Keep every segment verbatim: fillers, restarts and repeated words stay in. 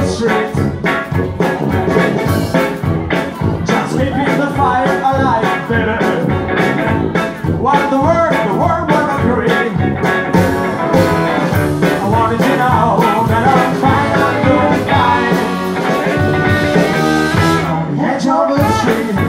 the street, just keeping the fire alive, baby. What the world, the world won't agree. I wanted to know that I'm fine, I'm doing fine. On the edge of the street.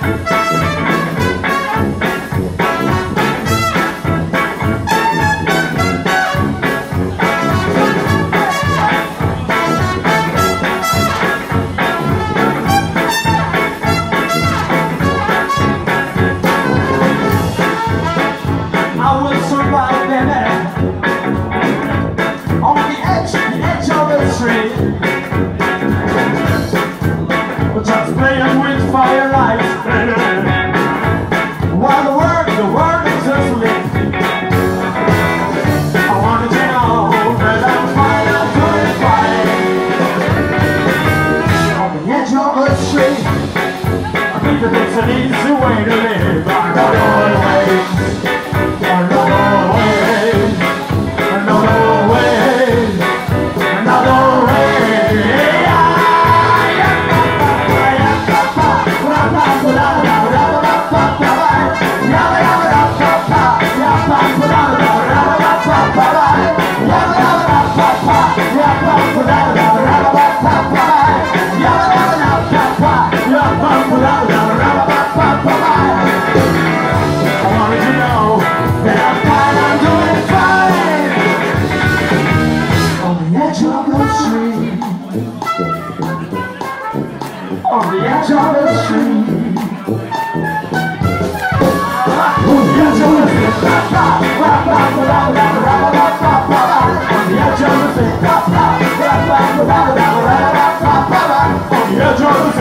Just playing with firelight, baby. While the world, the world is asleep. I wanted to know that I'm fine, I'm doing fine. On the edge of the street, I think that it's an easy way to live. I don't always, another way, another way, another way. On the edge of the street, on the edge of the street, on the edge of the street, on the edge of the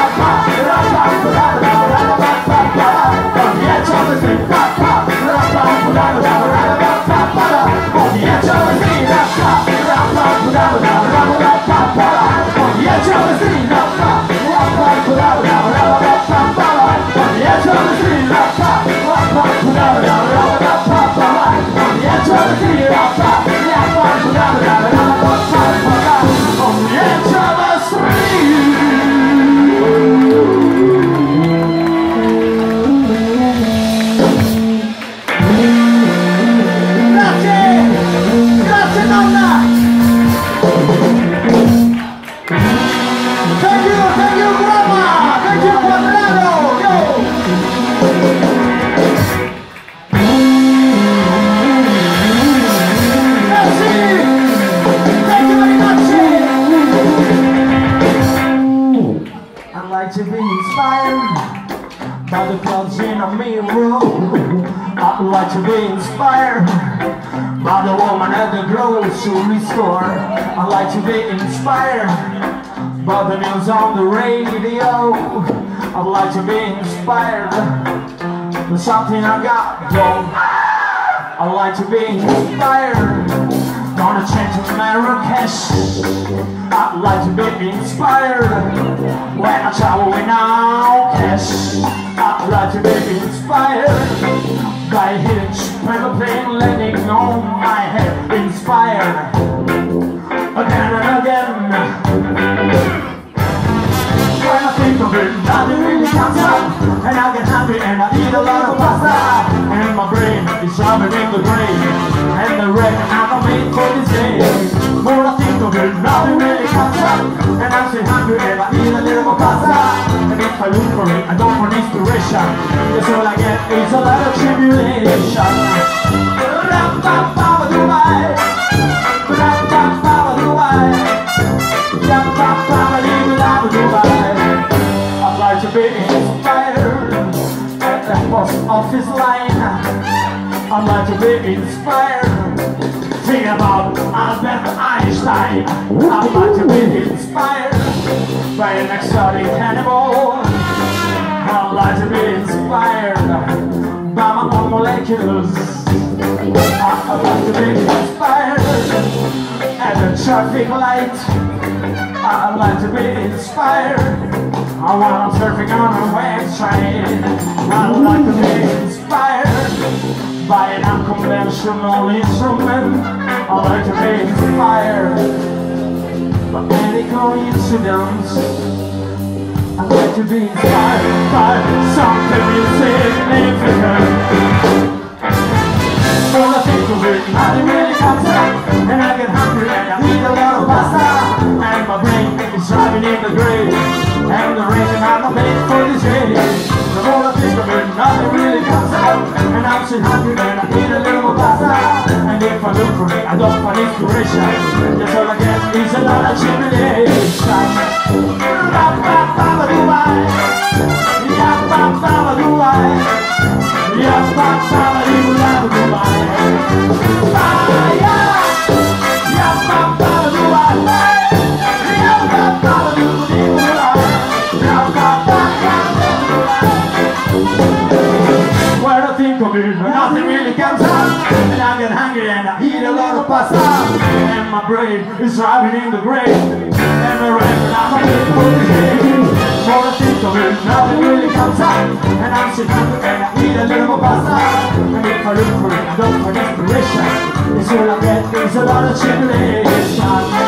to be inspired by the clouds in a mirror. I'd like to be inspired by the woman at the grocery store. I'd like to be inspired by the news on the radio. I'd like to be inspired by something I got wrong. I'd like to be inspired, gonna change to Marrakesh. I'd like to be inspired when I travel without cash. I'd like to be inspired by a hitch paper plane landing on my head. Inspired again and again. When I think of it, nothing really comes up, and I get happy and I eat a lot of pasta. And my brain is sharper in the brain, and the red I'm made for this day. When I think of it, nothing really comes up, and I'm still hungry and I eat a little more pasta. And if I look for it, I don't want inspiration, that's all I get is a lot of tribulation. I'd like to be inspired at the post office line. I'd like to be inspired, think about Albert Einstein. I'd like to be inspired by an exotic animal. I'd like to be inspired by my own molecules. I'd like to be inspired at the traffic light. I'd like to be inspired while I'm surfing on a wave train. I'd like to be inspired by an unconventional instrument. I'd like to be inspired by any coincidence. I'd like to be inspired by something music significant. When I think of it, nothing really comes up, and I get hungry and I need a lot of pasta, and my brain is driving in the grave, and the reason I'm not made for this day. The more I think of it, nothing really comes up, and I'm still hungry and I need a little more pasta. And if I look for it, I don't find inspiration. Just all I get is a lot of tribulation. Ba-ba-ba-ba-doo-I, ya-ba-ba-ba-doo-I, ya-ba-ba-ba-doo-I. Nothing really comes up, and I get hungry and I eat a lot of pasta, and my brain is driving in the grave, and the record I'm a bit for the game. More I think of it, nothing really comes up, and I'm still hungry and I eat a little more pasta, and if I look for it, I don't find inspiration. It's all I get is a lot of tribulation.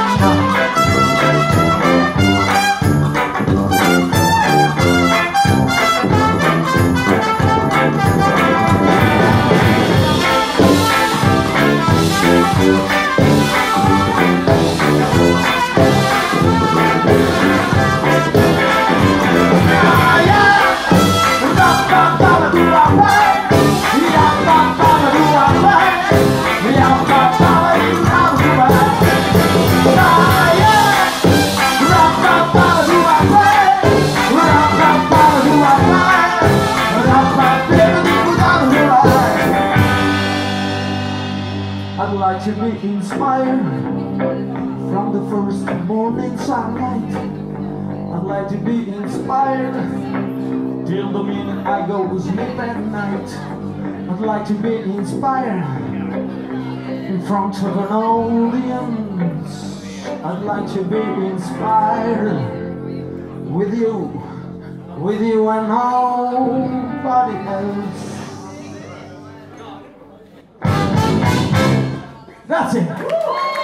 I'd like to be inspired from the first morning sunlight. I'd like to be inspired till the minute I go to sleep at night. I'd like to be inspired in front of an audience. I'd like to be inspired with you, with you and nobody else. That's it.